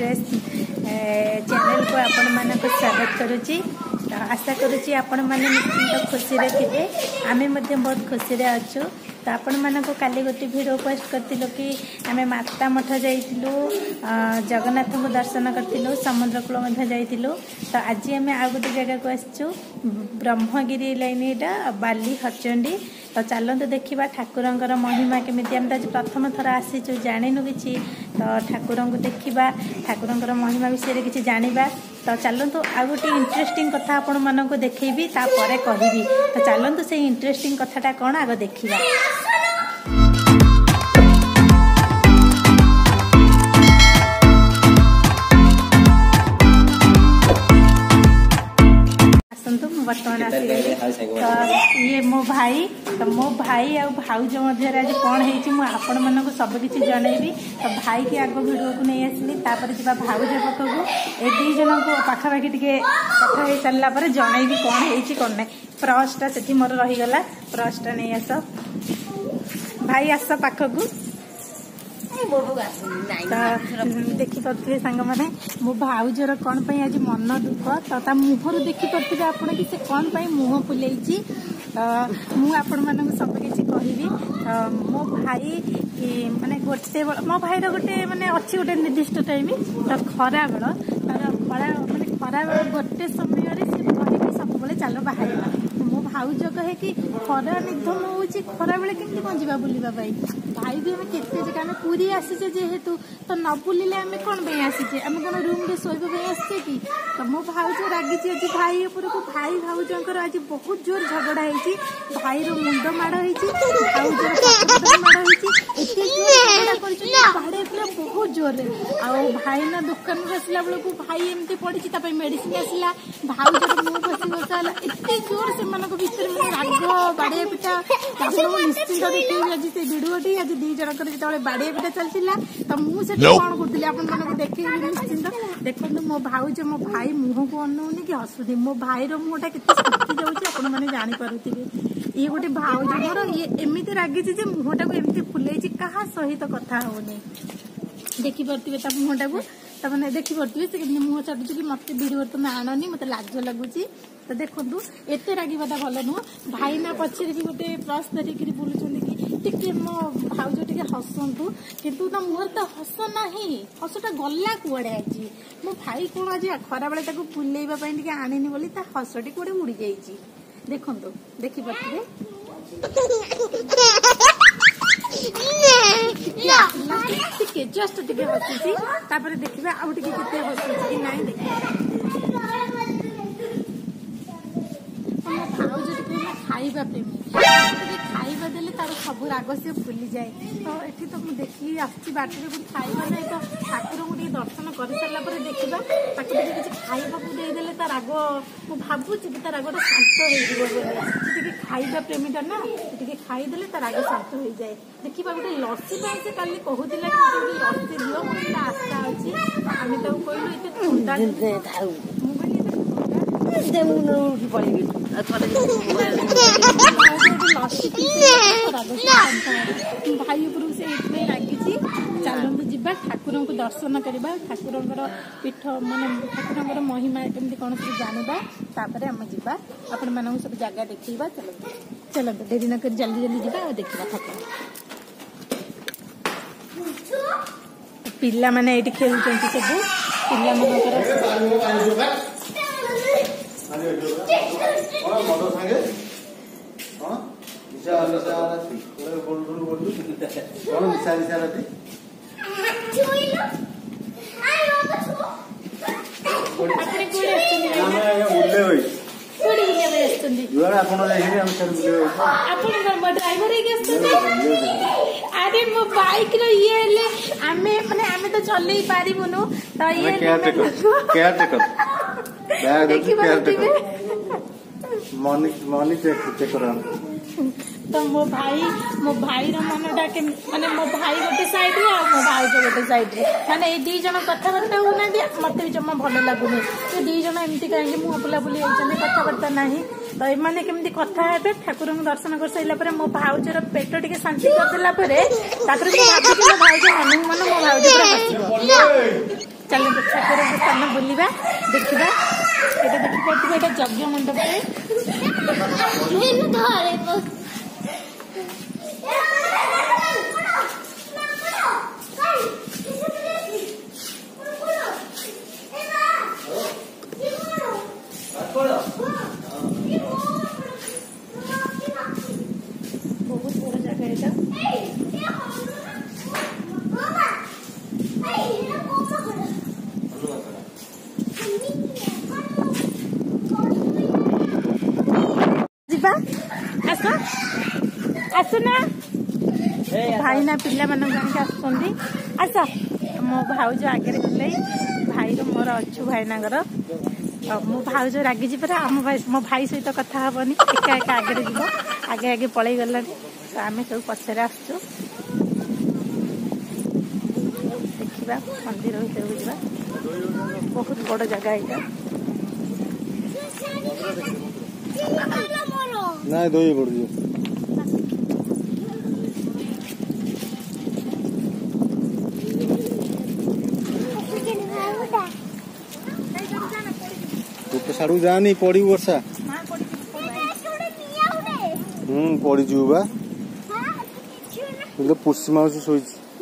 Express channel को आपण मानक स्वागत करुच्ची। आशा करुच्ची आपण माने निश्चिंत खुशी रे थिबे। आमे मध्ये बहुत खुशी रे अछु। तो आपण मानक काली गोटे वीडियो पोस्ट करथिलो कि आमे माता मठ जाइतिलु, जगन्नाथ को दर्शन करथिलु, समुद्र कूल मध्ये जाइतिलु। तो आज आमे आ गोटे जगह को आछू, ब्रह्मगिरी लाइन एटा बाली हरचंडी। तो चलते देखा ठाकुरंकर महिमा केमिति। आम आज प्रथम थर आसीचु, जानिनु किछि। तो ठाकुर को देखा, ठाकुरंकर महिमा विषय किछि जानिबा। तो चलतु आ गोटे इंटरेस्टिंग कथा आपण मानक देखैबी, तापरे कहबी। तो चलतु से इंटरेस्टिंग कथाटा कौन आग देखा। बर्तमान तो ये मो भाई, तो मो भाई आ भाउज मध्य आज कौन होपण मानक सबकि जनईबी। तो भाई की आग भिडियो को नहीं आसली, जा भाउज पाखक ए दी जन को पाखापाखि टे कथा हो सारा पर जनईबी कौन हो कौन ना। प्रसटा से मोर रहीगला, प्रसटा नहीं आस भाई, आस पाखक। देखिपे सांग मैंने मो भाउजर कौन आज मन दुख। तो मुहर देखिपे आप कि कौन मुह फुल मुझे सबकि कहबी। मो भाई माने गोटे मो भाईर गोटे माने अच्छी गोटे निर्दिष्ट टाइम। तो खरा बेल तार माने खरा बेल गोटे समय कहे सब चल बाहर। मो भाउज कहे कि खरा निधन हो खरा बेले केमती कौन जा बुलवा भाई भी हमें केते जगह में पूरी आसीचे जेहेतु तो न बुलिले आमे कौन पे आसीचे, आमे कोन रूम रे सोइबो पे आसीचे कि। तो मो भाउज रागी आज भाई ऊपर को, भाई भाउजंकर आज बहुत जोर झगड़ा होईची। भाई रो मुंड माड़ होईची, भाउजर हाथ माड़ होईची। एते जोर झगड़ा करछि बाहरे पूरा बहुत जोर रे। आ भाई ना दुकान में आसला बेले को भाई एमती पड़िची, ता पे मेडिसिन आसला, भाउजर मुंह फसी बसाला। एते जोर से मन को भीतर में राग बाड़े पिटा। ताको निश्चित देखि आज से वीडियोटी आज दी जनकर जो बाड़े पिटा चलता। तो मुझे कौन करूँ आप देखे निश्चिंत देखो। मो भाउज मो भाई मुह को अनौनी कि हसुदी। मो भाई मुहटा के सुखी जाने जानीपे। ये गोटे भाउज मोर ये एमती रागी मुहटा को एमती फुले क्या सहित कथा होनी। देखिपे मुहटा को तमें देखिपे से मुह चाटुच कि मत वीडियो तुम आणनी, मत लाज लगुच। तो देखु एत रागवाटा भल नुह। भाई ना पछे भी गोटे प्लस धरिकी बुलूँ कि मो भाउज टे हसतु, किंतु तो मुहर तो हस ना, हसटा गला कुआड़े आज। मो भाई कौन आज खरा बेले बुलेवा आनीनी बोली हसटी कौटे उड़ी जाइए। देखु देखिपे जस्ट टे हसुची, देखिए आउ टे हसुची कि ना। देखिए भाउज टे खाइबा प्रेमी, खाइबा देले तार सब राग से भूली जाए। तो ये तो मुझे देखी आसी बाटर को खाइबा नहीं। तो ठाकुर को दर्शन कर सारा देखा किसी खाइबा देदेले ता राग मु भावुची कि रागटा शांत हो। खाइबा प्रेमीटा ना, टे खाईदे ता राग शांत हो जाए। देखा गोटे लस्सी से काली कहूला कि लस्सी दियो, मोर आशा अच्छी। आम तो कहलु ये थंडा भाई उपरू से रागी। चलते जा ठाकुर को दर्शन करवा, ठाकुर पीठ मान ठाकुर महिमा केमती कौन सब जानवा। तापर आम जा आपण मान सब जगह देखा। चलते चलते डेरी न कर जल्दी जल्दी जा देखा ठाकुर। पिला माने एठी खेलुचंती सब पिला मानकर अरे मो बाइक रो ये आमे माने आमे तो चले पारिबुनु। तो ये केयर टेकर मनी चेक करा। तो मो भाई मनटा के माने मो भाई गोटे साइड रे मो भाउज गोटे साइड रे माने ए दी जन कथबार्ता होना मत भी जमा भल लगुनि। तो दी जन एमती कहीं मुह बुला बुली होती कथबार्ता ना। तो ये केमती कथा हे ठाकुर दर्शन कर सारा मो भाउजर पेट टे शांति करदेला मो भाउज मन मन मो भाउज पूरा हसिबो। चल ठाकुर स्थान बुलवा देखा ये देखिए ये यज्ञ मंडप बहुत बड़ा जगह है आसना भाई ना पिला मान आस मो भाउज आगे गले भाई मोर अच्छु भाईना मो भाउज रागिजी परा मो भाई सहित कथा हेनी एका एका आगे जीव आगे आगे पलि गला आम सब पचर आसचु देखा मंदिर भर जा बहुत बड़ जगह यहाँ ना दो पड़ो साड़ू जानी पड़ी वर्षा पड़ी जीव बा पुष्टि माउसी शो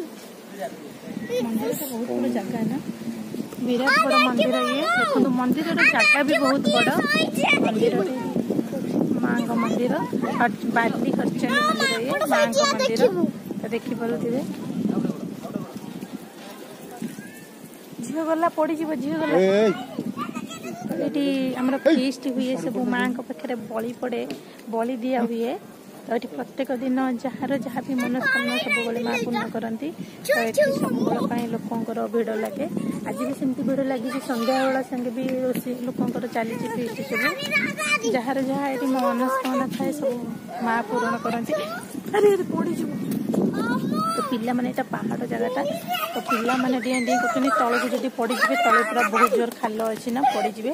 बहुत बड़ जगह ना विराट बड़ मंदिर ये देखो मंदिर जगह भी बहुत बड़ मंदिर माँ मंदिर बाली खर्चणी मंदिर ये माँ मंदिर देखी पारे झील गला पड़ी झील गला ये आमर फीस्ट हुए सब माँ पाखे बलि पड़े बलि दिया हुए तो ये प्रत्येक दिन जार जहाँ भी मनस्कामना सब बड़े माँ पूर्ण करती तो ये सब लोकर भिड़ लगे आज भी सेमती भिड़ लगी संध्या बेला संगे भी लोकर चली फीस्ट सब जार जहाँ ये मनस्कामना थाए सब माँ पूर्ण करती अरे पड़ी तो पिला माने पहाड़ जगहटा तो पिला माने डिए डिए करते तल को जब पड़ी जाए तले पूरा बहुत जोर खाल अच्छी ना पड़ी जाए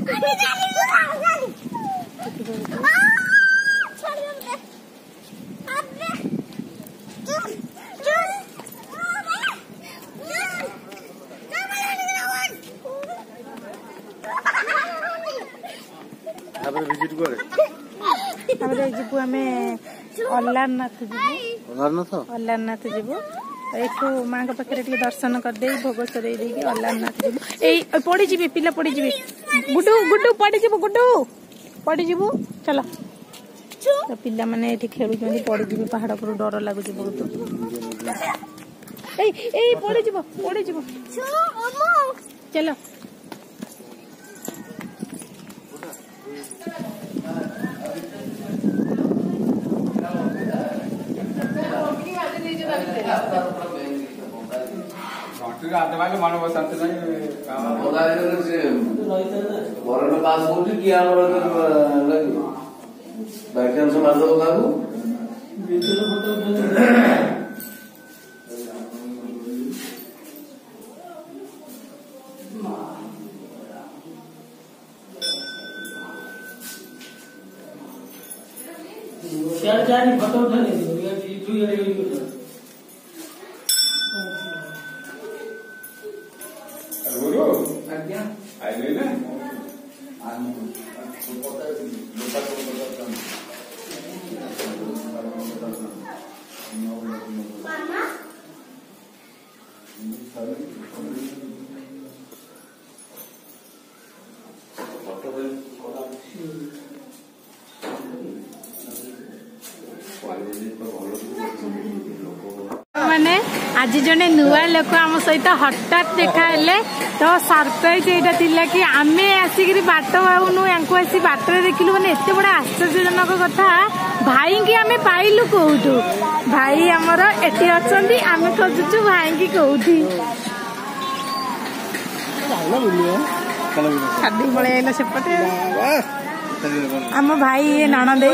जीवु आम अल्लारनाथ अल्लारनाथ जीवु एठू माँ पाखे दर्शन करदे भोग सर अल्लारनाथ जीवु यही पड़ी जी पिला पड़ी जी गुड्डू गुड्डू पड़ी जी गुड्डू पड़ी जीवु चलो तो पिला माने खेलुं पड़ी जी पहाड़ पर डर लगुच बहुत पड़ी जीव चलो फोटो उठा मैंने आज जड़े नुआ लोक आम सहित हठात देखा तो सरप्राइज यहाँ कि आम आसिक बाट पाऊनु या आसी बाटर देखिलु मैंने एत बड़ा आश्चर्यजनक कथा भाई की आम पाइलु कौटू भाई आमर एटी अच्छा आम खोजुचु भाई की कौटी छादी पलि आइल सेपटे आम भाई नणंदे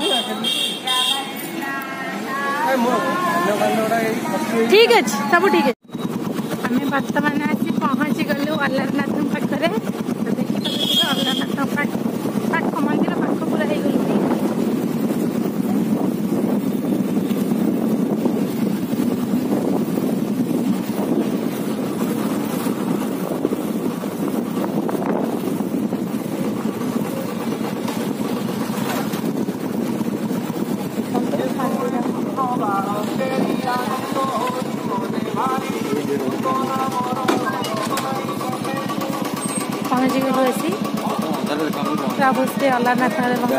ठीक अच्छे सब ठीक है आम बर्तमान आसी पहुँची गलु अल्लारनाथ पाखे तो देखिए अल्लारनाथ पाख मंदिर पाख पूरा हो गलु पहुँची गलु आसी प्रभु श्री अलारनाथ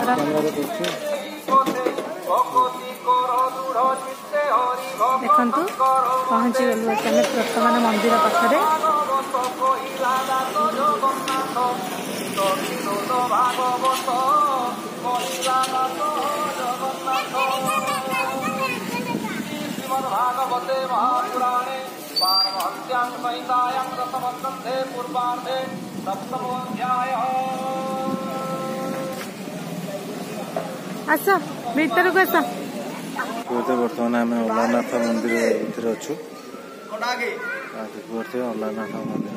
देखु पहुँची गलु आसी आम वर्तमान मंदिर पाखे भागवते महापुराणे पारमहंस्यां संहितायां दशमस्कन्धे पूर्वार्धे सप्तमोऽध्यायः। आस भीतर को आस बर्तमान आम अलारनाथ मंदिर भीतर अच्छु अलारनाथ मंदिर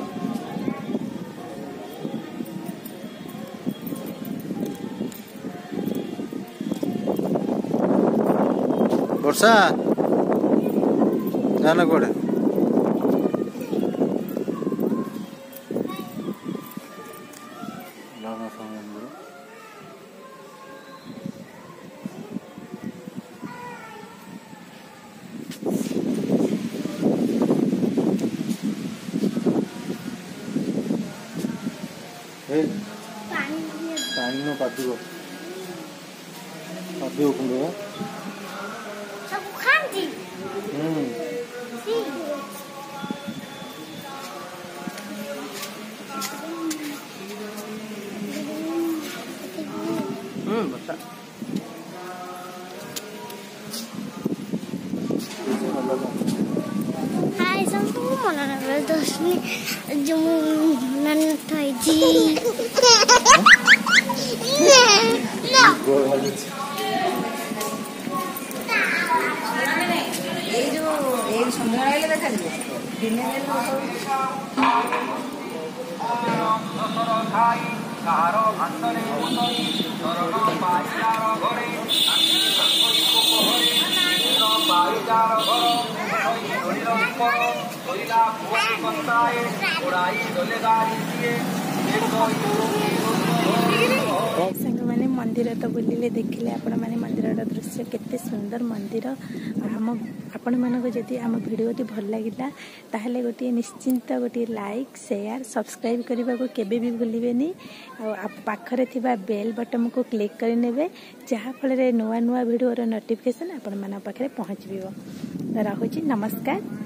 वर्षा जाना कौड़े अलारनाथ मंदिर पानी न पादिव कुंड सब खाती बता हाय संतु मला ना दसनी जो नन थाई जी ना सांग मैंने मंदिर तो बुलिले देखिले आपण माने मंदिर दृश्य केते सुंदर मंदिर आपण मानको जदि आम वीडियो भल लगिला ताहले गोटे निश्चिंत गोटे लाइक शेयर सब्सक्राइब करने को केबे भी भूलिबेनी पाखरे थिबा बेल बटन को क्लिक करि नेबे जहा फल रे नुआ नुआ वीडियो रो नोटिफिकेशन आपण माना पाखरे पहुंचबियो। रहुची नमस्कार।